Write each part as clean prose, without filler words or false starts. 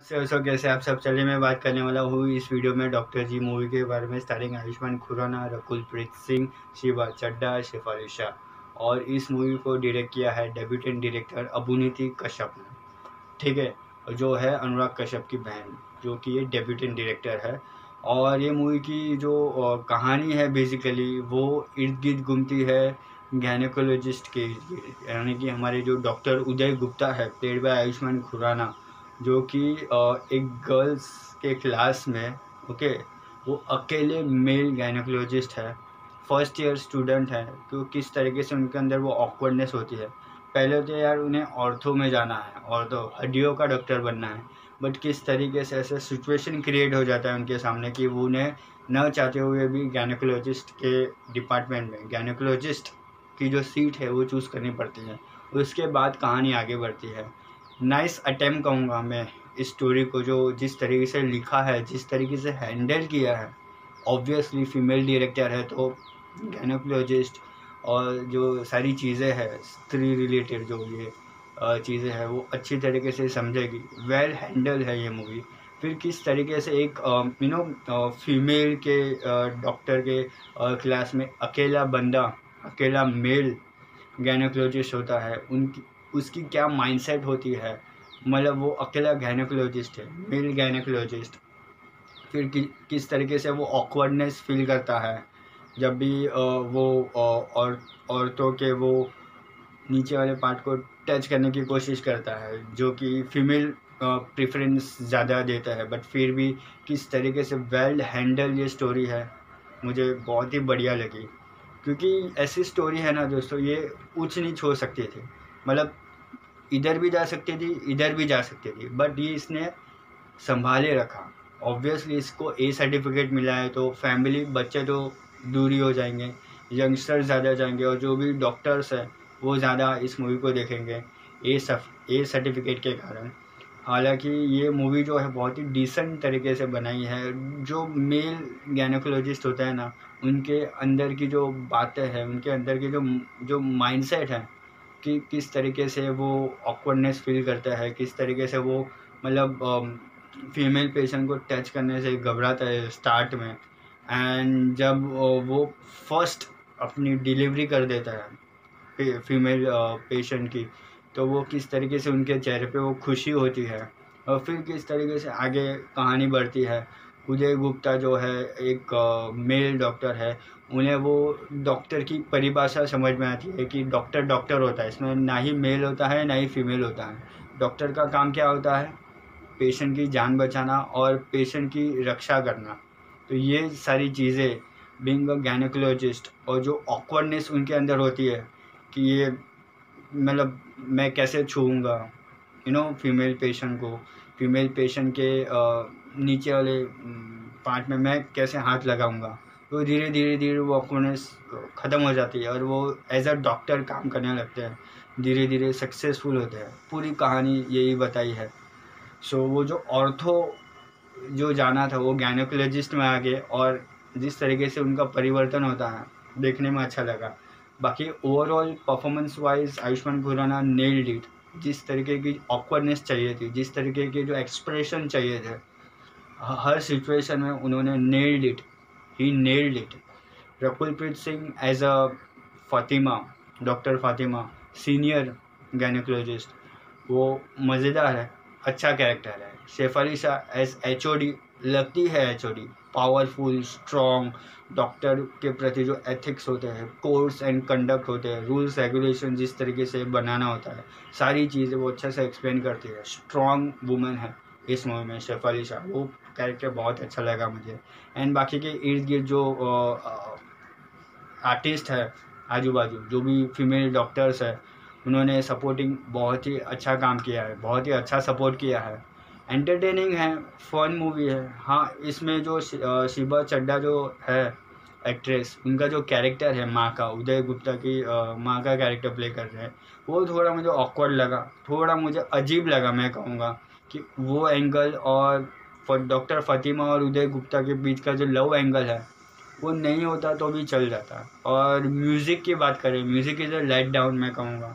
सो कैसे आप सब। चलिए मैं बात करने वाला हूँ इस वीडियो में डॉक्टर जी मूवी के बारे में, स्टारिंग आयुष्मान खुराना, रकुलप्रीत सिंह, शिवा चड्ढा, शेफाली शाह। और इस मूवी को डायरेक्ट किया है डेब्यूटेंट डायरेक्टर अबुनीति कश्यप ने, ठीक है, जो है अनुराग कश्यप की बहन, जो कि ये डेब्यूटेंट डायरेक्टर है। और ये मूवी की जो कहानी है बेसिकली वो इर्द गिर्द घूमती है गायनेकोलॉजिस्ट के, यानी कि हमारे जो डॉक्टर उदय गुप्ता है, प्लेड बाय आयुष्मान खुराना, जो कि एक गर्ल्स के क्लास में, ओके, वो अकेले मेल गायनेकोलॉजिस्ट है, फर्स्ट ईयर स्टूडेंट है। तो किस तरीके से उनके अंदर वो ऑकवर्डनेस होती है। पहले तो यार उन्हें ऑर्थो में जाना है, ऑर्थो हड्डियों का डॉक्टर बनना है, बट किस तरीके से ऐसा सिचुएशन क्रिएट हो जाता है उनके सामने कि वो उन्हें न चाहते हुए भी गायनेकोलॉजिस्ट के डिपार्टमेंट में गायनेकोलॉजिस्ट की जो सीट है वो चूज़ करनी पड़ती है। उसके बाद कहानी आगे बढ़ती है। नाइस अटेम्प्ट कहूँगा मैं इस स्टोरी को, जो जिस तरीके से लिखा है, जिस तरीके से हैंडल किया है। ऑब्वियसली फीमेल डायरेक्टर है तो गायनेकोलॉजिस्ट और जो सारी चीज़ें हैं स्त्री रिलेटेड, जो ये चीज़ें हैं वो अच्छी तरीके से समझेगी। वेल हैंडल है ये मूवी। फिर किस तरीके से एक फीमेल के डॉक्टर के क्लास में अकेला बंदा, अकेला मेल गायनेकोलॉजिस्ट होता है, उनकी उसकी क्या माइंडसेट होती है। मतलब वो अकेला गायनेकोलॉजिस्ट है, मेल गायनेकोलॉजिस्ट। फिर किस तरीके से वो ऑकवर्डनेस फील करता है जब भी औरतों के वो नीचे वाले पार्ट को टच करने की कोशिश करता है, जो कि फीमेल प्रेफरेंस ज़्यादा देता है। बट फिर भी किस तरीके से वेल हैंडल ये स्टोरी है, मुझे बहुत ही बढ़िया लगी। क्योंकि ऐसी स्टोरी है ना दोस्तों, ये ऊंच नीच हो सकती थी, मतलब इधर भी जा सकती थी, इधर भी जा सकती थी, बट ये इसने संभाले रखा। ऑब्वियसली इसको ए सर्टिफिकेट मिला है तो फैमिली, बच्चे तो दूरी हो जाएंगे, यंगस्टर्स ज़्यादा जाएंगे, और जो भी डॉक्टर्स हैं वो ज़्यादा इस मूवी को देखेंगे ए सर्टिफिकेट के कारण। हालांकि ये मूवी जो है बहुत ही डिसेंट तरीके से बनाई है। जो मेल गायनेकोलॉजिस्ट होता है ना, उनके अंदर की जो बातें हैं, उनके अंदर की जो माइंडसेट है कि किस तरीके से वो ऑकवर्डनेस फील करता है, किस तरीके से वो मतलब फीमेल पेशेंट को टच करने से घबराता है स्टार्ट में, एंड जब वो फर्स्ट अपनी डिलीवरी कर देता है फीमेल पेशेंट की, तो वो किस तरीके से उनके चेहरे पे वो खुशी होती है। और फिर किस तरीके से आगे कहानी बढ़ती है। उदय गुप्ता जो है एक मेल डॉक्टर है, उन्हें वो डॉक्टर की परिभाषा समझ में आती है कि डॉक्टर डॉक्टर होता है, इसमें ना ही मेल होता है ना ही फीमेल होता है। डॉक्टर का काम क्या होता है? पेशेंट की जान बचाना और पेशेंट की रक्षा करना। तो ये सारी चीज़ें बीइंग अ गायनेकोलॉजिस्ट, और जो ऑकवर्डनेस उनके अंदर होती है कि ये मतलब मैं कैसे छूऊंगा फीमेल पेशेंट को, फीमेल पेशेंट के नीचे वाले पार्ट में मैं कैसे हाथ लगाऊंगा। तो धीरे धीरे धीरे वो ऑकवर्डनेस ख़त्म हो जाती है और वो एज अ डॉक्टर काम करने लगते हैं, धीरे धीरे सक्सेसफुल होते हैं। पूरी कहानी यही बताई है। सो वो जो ऑर्थो जो जाना था वो गायनेकोलॉजिस्ट में आ गए, और जिस तरीके से उनका परिवर्तन होता है देखने में अच्छा लगा। बाकी overall performance wise Ayushmann Khurrana nailed it. जिस तरीके की ऑकवर्डनेस चाहिए थी, जिस तरीके के जो एक्सप्रेशन चाहिए थे, हर सिचुएशन में उन्होंने nailed it, he nailed it. Rakul Preet Singh as a Fatima, doctor Fatima, senior gynaecologist, वो मज़ेदार है, अच्छा कैरेक्टर है। शेफाली शाह एज एचओडी, लगती है एचओडी, पावरफुल, स्ट्रॉन्ग, डॉक्टर के प्रति जो एथिक्स होते हैं, कोर्स एंड कंडक्ट होते हैं, रूल्स रेगुलेशन जिस तरीके से बनाना होता है, सारी चीज़ें वो अच्छे से एक्सप्लेन करती है। स्ट्रॉन्ग वुमेन है इस मूवी में शेफाली शाह, वो कैरेक्टर बहुत अच्छा लगा मुझे। एंड बाकी के इर्द गिर्द जो आर्टिस्ट है, आजू बाजू जो भी फीमेल डॉक्टर्स है, उन्होंने सपोर्टिंग बहुत ही अच्छा काम किया है, बहुत ही अच्छा सपोर्ट किया है। एंटरटेनिंग है, फन मूवी है। हाँ, इसमें जो शिवा चड्ढा जो है एक्ट्रेस, उनका जो कैरेक्टर है माँ का, उदय गुप्ता की माँ का कैरेक्टर प्ले कर रहे हैं, वो थोड़ा मुझे ऑकवर्ड लगा, थोड़ा मुझे अजीब लगा। मैं कहूँगा कि वो एंगल और डॉक्टर फातिमा और उदय गुप्ता के बीच का जो लव एंगल है वो नहीं होता तो भी चल जाता। और म्यूज़िक की बात करें, music is a let down मैं कहूँगा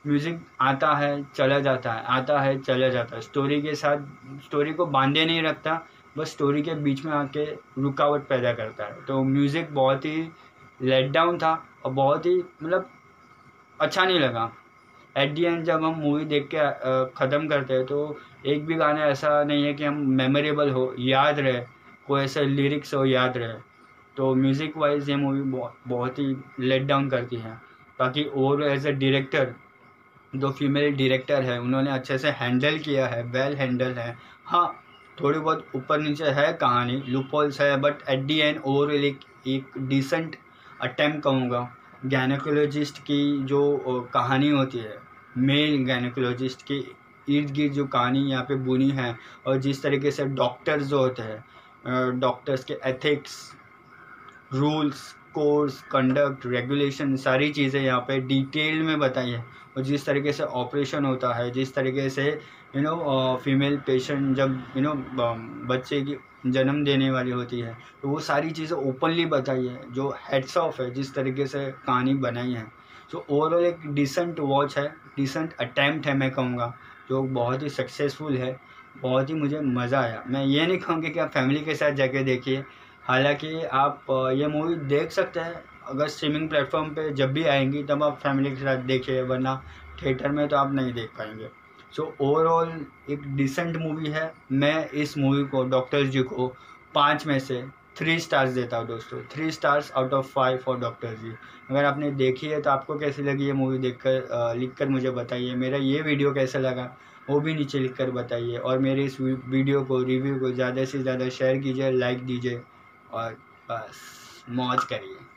म्यूज़िक आता है चला जाता है, आता है चला जाता है, स्टोरी के साथ स्टोरी को बांधे नहीं रखता, बस स्टोरी के बीच में आके रुकावट पैदा करता है। तो म्यूज़िक बहुत ही लेट डाउन था और बहुत ही मतलब अच्छा नहीं लगा। एट दी एंड जब हम मूवी देख के ख़त्म करते हैं तो एक भी गाना ऐसा नहीं है कि हम मेमोरेबल हो, याद रहे, कोई ऐसे लिरिक्स हो याद रहे। तो म्यूज़िक वाइज ये मूवी बहुत ही लेट डाउन करती है। बाकी और एज ए डायरेक्टर, जो फीमेल डायरेक्टर है उन्होंने अच्छे से हैंडल किया है, वेल हैंडल है। हाँ, थोड़ी बहुत ऊपर नीचे है कहानी, लूपहोल्स है, but at the end overall एक डिसेंट अटेम्प्ट कहूँगा। गायनेकोलॉजिस्ट की जो कहानी होती है, मेल गायनेकोलॉजिस्ट के इर्द गिर्द जो कहानी यहाँ पे बुनी है, और जिस तरीके से डॉक्टर्स जो होते हैं, डॉक्टर्स के ethics, rules, course, conduct, regulation, सारी चीज़ें यहाँ पे डिटेल में बताई है। और जिस तरीके से ऑपरेशन होता है, जिस तरीके से फीमेल पेशेंट जब बच्चे की जन्म देने वाली होती है, तो वो सारी चीज़ें ओपनली बताई है, जो हेड्स ऑफ है जिस तरीके से कहानी बनाई है। सो ओवरऑल एक डिसेंट वॉच है, डिसेंट अटैम्प्ट है मैं कहूँगा, जो बहुत ही सक्सेसफुल है। बहुत ही मुझे मज़ा आया। मैं ये नहीं कहूँगी कि आप फैमिली के साथ जाके देखिए, हालांकि आप ये मूवी देख सकते हैं अगर स्ट्रीमिंग प्लेटफॉर्म पे जब भी आएंगी तब आप फैमिली के साथ देखिए, वरना थिएटर में तो आप नहीं देख पाएंगे। सो ओवरऑल एक डिसेंट मूवी है। मैं इस मूवी को, डॉक्टर जी को 5 में से 3 स्टार्स देता हूँ दोस्तों। 3 stars out of 5 for doctor G. अगर आपने देखी है तो आपको कैसी लगी ये मूवी देखकर लिख कर मुझे बताइए। मेरा ये वीडियो कैसा लगा वो भी नीचे लिख कर बताइए, और मेरे इस वीडियो को, रिव्यू को ज़्यादा से ज़्यादा शेयर कीजिए, लाइक दीजिए, और बस मौज करिए।